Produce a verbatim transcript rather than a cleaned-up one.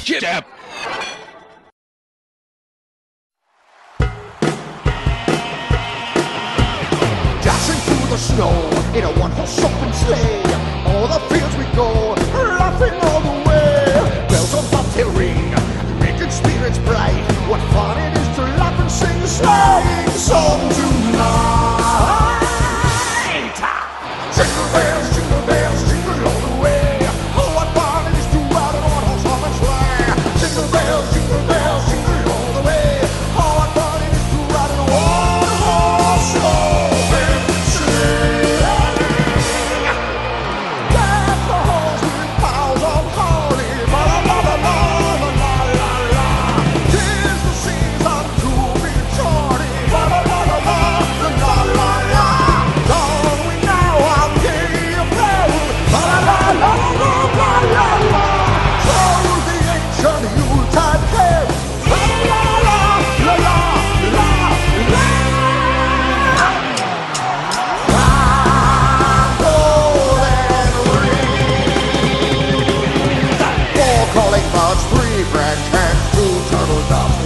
Get up! Dashing through the snow in a one-horse open sleigh. All the fields we go, laughing all the way. Bells on bobtail ring, making spirits bright. What fun it is to laugh and sing a sleighing song tonight. Jingle bells, jingle bells, jingle all the way. Oh, what fun it is to ride in a one-horse open sleigh. Jingle bells, jingle bells, jingle all the way. Oh, what fun it is to ride in a one-horse open sleigh. Deck the halls with boughs of holly. La la la la la la la la. 'Tis the season to be jolly. La la la la la la la la. Long we now our gay apparel. La la la la la la la la. Throw the ancient Yuletide carol. La la la la la la la. Four calling birds, three French hens, two turtle doves,